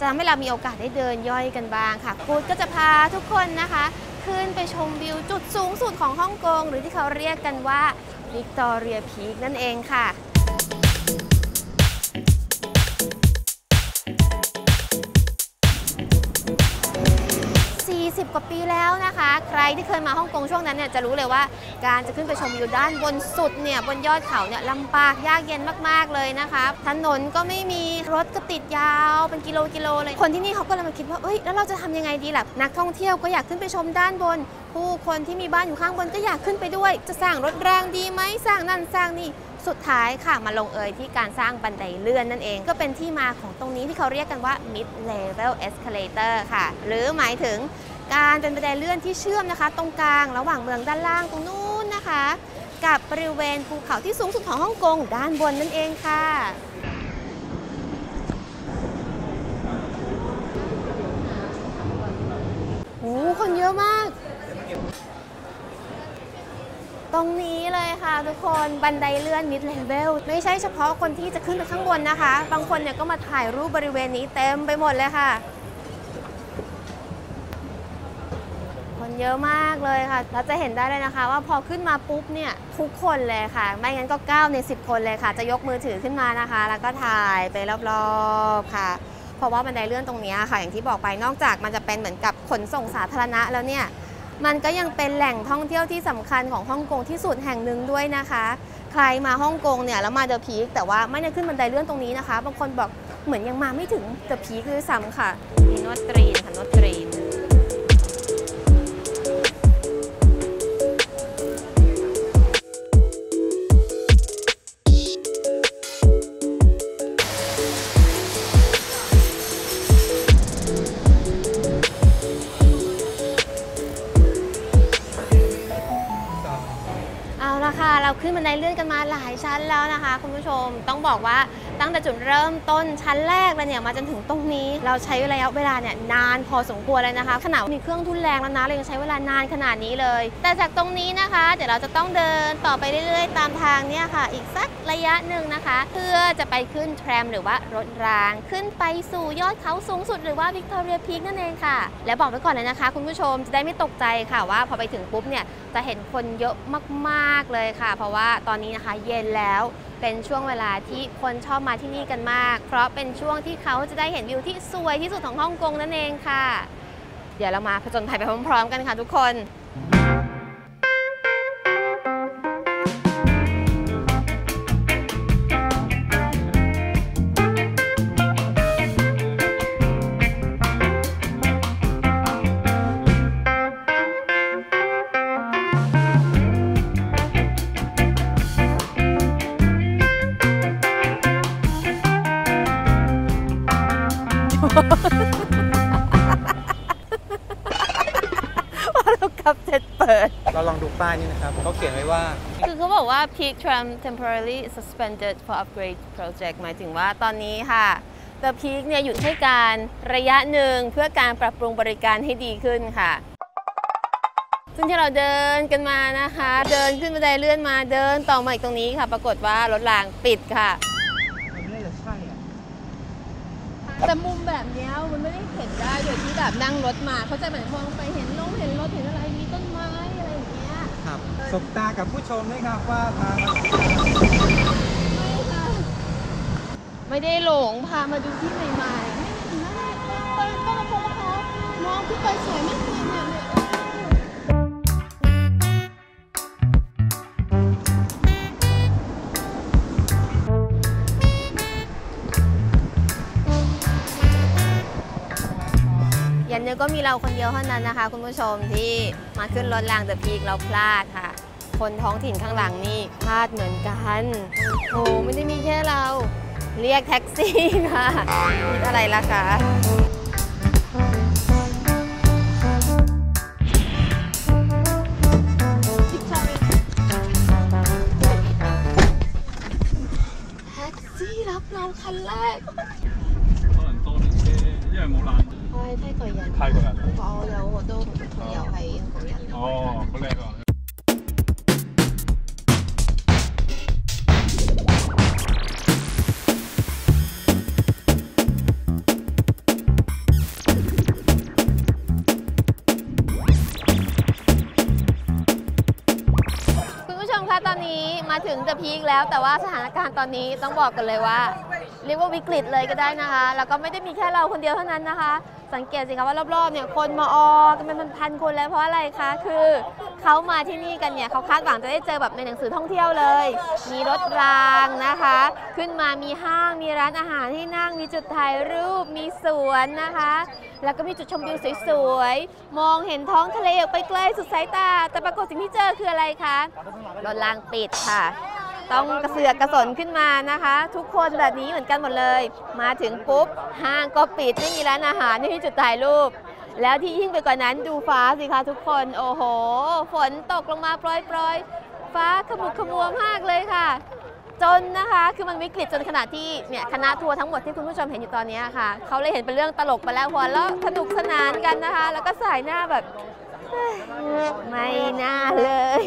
จะทำให้เรามีโอกาสได้เดินย่อยกันบ้างค่ะกู๊ดก็จะพาทุกคนนะคะขึ้นไปชมวิวจุดสูงสุดของฮ่องกงหรือที่เขาเรียกกันว่าวิกตอเรียพีคนั่นเองค่ะ40 กว่าปีแล้วนะคะใครที่เคยมาฮ่องกงช่วงนั้นเนี่ยจะรู้เลยว่าการจะขึ้นไปชมวิวด้านบนสุดเนี่ยบนยอดเขาเนี่ยลำบากยากเย็นมากๆเลยนะคะถนนก็ไม่มีรถก็ติดยาวเป็นกิโลเลยคนที่นี่เขาก็เลยมาคิดว่าเอ้ยแล้วเราจะทำยังไงดีล่ะนักท่องเที่ยวก็อยากขึ้นไปชมด้านบนผู้คนที่มีบ้านอยู่ข้างบนก็อยากขึ้นไปด้วยจะสร้างรถรางดีไหมสร้างนั่นสร้างนี่สุดท้ายค่ะมาลงเอยที่การสร้างบันไดเลื่อนนั่นเองก็เป็นที่มาของตรงนี้ที่เขาเรียกกันว่า mid level escalator ค่ะหรือหมายถึงการเป็นบันไดเลื่อนที่เชื่อมนะคะตรงกลางระหว่างเมืองด้านล่างตรงนู้นนะคะกับบริเวณภูเขาที่สูงสุดของฮ่องกงด้านบนนั่นเองค่ะโอ้คนเยอะมากตรงนี้เลยค่ะทุกคนบันไดเลื่อน mid level ไม่ใช่เฉพาะคนที่จะขึ้นไปข้างบนนะคะบางคนเนี่ยก็มาถ่ายรูปบริเวณนี้เต็มไปหมดเลยค่ะคนเยอะมากเลยค่ะเราจะเห็นได้เลยนะคะว่าพอขึ้นมาปุ๊บเนี่ยทุกคนเลยค่ะไม่งั้นก็9 ใน 10 คนเลยค่ะจะยกมือถือขึ้นมานะคะแล้วก็ถ่ายไปรอบๆค่ะเพราะว่าบันไดเลื่อนตรงนี้ค่ะอย่างที่บอกไปนอกจากมันจะเป็นเหมือนกับขนส่งสาธารณะแล้วเนี่ยมันก็ยังเป็นแหล่งท่องเที่ยวที่สำคัญของฮ่องกงที่สุดแห่งหนึ่งด้วยนะคะใครมาฮ่องกงเนี่ยแล้วมาเดอะพีคแต่ว่าไม่ได้ขึ้นบันไดเลื่อนตรงนี้นะคะบางคนบอกเหมือนยังมาไม่ถึงเดอะพีคด้วยซ้ำค่ะมีนวดตรีนค่ะนวดตรีนเราขึ้นบันไดเลื่อนกันมาหลายชั้นแล้วนะคะคุณผู้ชมต้องบอกว่าตั้งแต่จุดเริ่มต้นชั้นแรกเลยเนี่ยมาจนถึงตรงนี้เราใช้ระยะเวลาเนี่ยนานพอสมควรเลยนะคะขนาดมีเครื่องทุ่นแรงแล้วนะเรายังใช้เวลานานขนาดนี้เลยแต่จากตรงนี้นะคะเดี๋ยวเราจะต้องเดินต่อไปเรื่อยๆตามทางเนี่ยค่ะอีกสักระยะหนึ่งนะคะเพื่อจะไปขึ้นแทรมหรือว่ารถรางขึ้นไปสู่ยอดเขาสูงสุดหรือว่าวิกตอเรียพีคนั่นเองค่ะและบอกไว้ก่อนเลยนะคะคุณผู้ชมจะได้ไม่ตกใจค่ะว่าพอไปถึงปุ๊บเนี่ยจะเห็นคนเยอะมากๆเลยค่ะเพราะว่าตอนนี้นะคะเย็นแล้วเป็นช่วงเวลาที่คนชอบมาที่นี่กันมากเพราะเป็นช่วงที่เขาจะได้เห็นวิวที่สวยที่สุดของฮ่องกงนั่นเองค่ะเดี๋ยวเรามาผจญภัยไปพร้อมๆกันค่ะทุกคนเราลองดูป้ายนี่นะครับเขาเขียนไว้ว่าคือเขาบอกว่า Peak Tram temporarily suspended for upgrade project หมายถึงว่าตอนนี้ค่ะ The Peak เนี่ยหยุดให้การระยะหนึ่งเพื่อการปรับปรุงบริการให้ดีขึ้นค่ะซึ่งที่เราเดินกันมานะคะเดินขึ้นบันไดเลื่อนมาเดินต่อมาอีกตรงนี้ค่ะปรากฏว่ารถรางปิดค่ะมันไม่ใช่อ่ะแต่มุมแบบนี้มันไม่ได้เห็นได้โดยที่แบบนั่งรถมาเขาจะเหมือนมองไปเห็นรถเห็นอะไรมีต้นไม้อะไรอย่างเงี้ยครับสบตากับผู้ชมด้วยครับว่าทางไม่ได้หลงพามาดูที่ใหม่ๆไม่เห็นนะต้นมะพร้าวมองขึ้นไปสวยมากเลยเนี่ยยันเดียวก็มีเราคนเดียวเท่านั้นนะคะคุณผู้ชมที่มาขึ้นรถรางเดอะพีคเราพลาดค่ะคนท้องถิ่นข้างหลังนี่พลาดเหมือนกันโอ้ไม่ได้มีแค่เราเรียกแท็กซี่ค่ะคิดอะไรล่ะคะแท็กซี่รับเราคันแรก泰國人，泰國人，我有好多朋友係香港人。哦，好叻啊！ แล้วแต่ว่าสถานการณ์ตอนนี้ต้องบอกกันเลยว่าเรียกว่าวิกฤตเลยก็ได้นะคะแล้วก็ไม่ได้มีแค่เราคนเดียวเท่านั้นนะคะสังเกตสิคะว่ารอบๆเนี่ยคนมากันเป็นพันๆคนแล้วเพราะอะไรคะคือเขามาที่นี่กันเนี่ยเขาคาดหวังจะได้เจอแบบในหนังสือท่องเที่ยวเลยมีรถรางนะคะขึ้นมามีห้างมีร้านอาหารที่นั่งมีจุดถ่ายรูปมีสวนนะคะแล้วก็มีจุดชมวิวสวยๆมองเห็นท้องทะเลออกไปไกลสุดสายตาแต่ปรากฏสิ่งที่เจอคืออะไรคะรถรางปิดค่ะต้องกระเสือกกระสนขึ้นมานะคะทุกคนแบบนี้เหมือนกันหมดเลยมาถึงปุ๊บห้างก็ปิดไม่มีร้านอาหารไม่มีจุดถ่ายรูปแล้วที่ยิ่งไปกว่านั้นดูฟ้าสิคะทุกคนโอ้โหฝนตกลงมาโปรยๆฟ้าขมุกขมัวมากเลยค่ะจนนะคะคือมันวิกฤตจนขนาดที่เนี่ยคณะทัวร์ทั้งหมดที่คุณผู้ชมเห็นอยู่ตอนนี้ค่ะเขาเลยเห็นเป็นเรื่องตลกไปแล้วหัวเราะสนุกสนานกันนะคะแล้วก็สายหน้าแบบไม่น่าเลย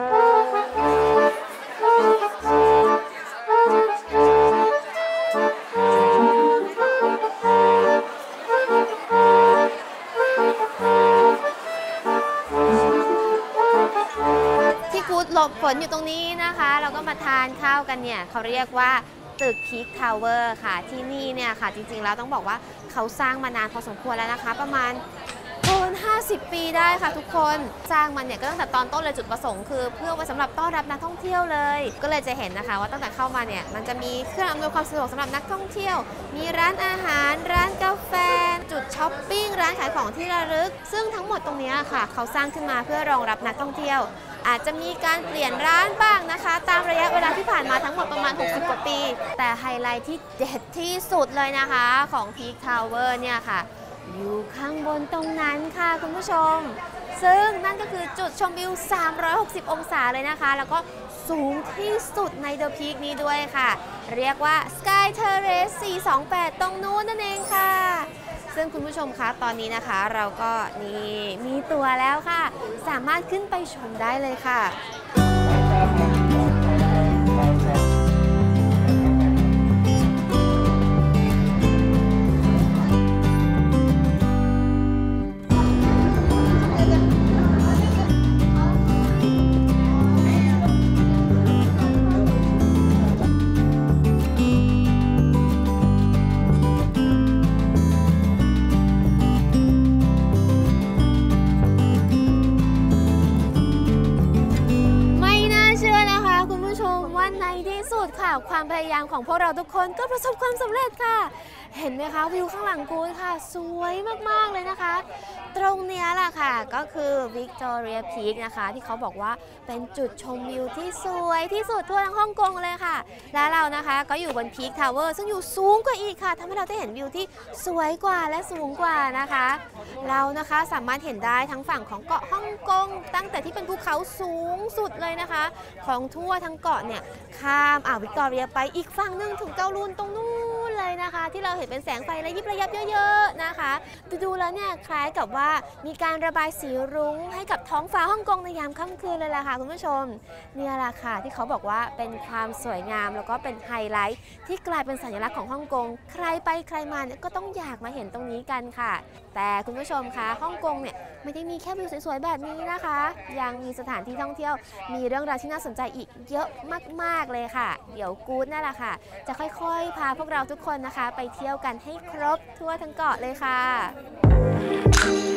หลบฝนอยู่ตรงนี้นะคะเราก็มาทานข้าวกันเนี่ยเขาเรียกว่าตึกพีคทาวเวอร์ค่ะที่นี่เนี่ยค่ะจริงๆแล้วต้องบอกว่าเขาสร้างมานานพอสมควรแล้วนะคะประมาณเกิน50 ปีได้ค่ะทุกคนสร้างมันเนี่ยก็ตั้งแต่ตอนต้นเลยจุดประสงค์คือเพื่อไว้สำหรับต้อนรับนักท่องเที่ยวเลยก็เลยจะเห็นนะคะว่าตั้งแต่เข้ามาเนี่ยมันจะมีเครื่องอำนวยความสะดวกสำหรับนักท่องเที่ยวมีร้านอาหารร้านกาแฟจุดช้อปปิ้งร้านขายของที่ระลึกซึ่งทั้งหมดตรงนี้ค่ะเขาสร้างขึ้นมาเพื่อรองรับนักท่องเที่ยวอาจจะมีการเปลี่ยนร้านบ้างนะคะตามระยะเวลาที่ผ่านมาทั้งหมดประมาณ60 กว่าปีแต่ไฮไลท์ที่เด็ดที่สุดเลยนะคะของพีคทาวเวอร์เนี่ยค่ะอยู่ข้างบนตรงนั้นค่ะคุณผู้ชมซึ่งนั่นก็คือจุดชมวิว360 องศาเลยนะคะแล้วก็สูงที่สุดในเดอะพีคนี้ด้วยค่ะเรียกว่า Sky Terrace 428 ตรงนู้นนั่นเองค่ะซึ่งคุณผู้ชมคะตอนนี้นะคะเราก็นี่มีตัวแล้วค่ะสามารถขึ้นไปชมได้เลยค่ะความพยายามของพวกเราทุกคนก็ประสบความสำเร็จค่ะเห็นไหมคะวิวข้างหลังกูดค่ะสวยมากๆเลยนะคะตรงเนี้ยแหละค่ะก็คือ Victoria Peak นะคะที่เขาบอกว่าเป็นจุดชมวิวที่สวยที่สุดทั่วทั้งฮ่องกงเลยค่ะและเรานะคะก็อยู่บน Peak Tower ซึ่งอยู่สูงกว่าอีกค่ะทำให้เราได้เห็นวิวที่สวยกว่าและสูงกว่านะคะเรานะคะสามารถเห็นได้ทั้งฝั่งของเกาะฮ่องกงตั้งแต่ที่เป็นภูเขาสูงสุดเลยนะคะของทั่วทั้งเกาะเนี่ยข้ามอ่าววิกตอเรียไปอีกฝั่งนึงถึงเกาลูนตรงนู้นเลยนะคะที่เราเห็นเป็นแสงไฟระยิบระยับเยอะๆนะคะดูแล้วเนี่ยคล้ายกับว่ามีการระบายสีรุ้งให้กับท้องฟ้าฮ่องกงในยามค่ำคืนเลยล่ะค่ะคุณผู้ชมเนี่ยแหละค่ะที่เขาบอกว่าเป็นความสวยงามแล้วก็เป็นไฮไลท์ที่กลายเป็นสัญลักษณ์ของฮ่องกงใครไปใครมาเนี่ยก็ต้องอยากมาเห็นตรงนี้กันค่ะแต่คุณผู้ชมคะฮ่องกงเนี่ยไม่ได้มีแค่วิวสวยๆแบบนี้นะคะยังมีสถานที่ท่องเที่ยวมีเรื่องราวที่น่าสนใจอีกเยอะมากๆเลยค่ะเดี๋ยวกู๊ดนั่นแหละค่ะจะค่อยๆพาพวกเราทุกคนนะคะไปเที่ยวกันให้ครบทั่วทั้งเกาะเลยค่ะ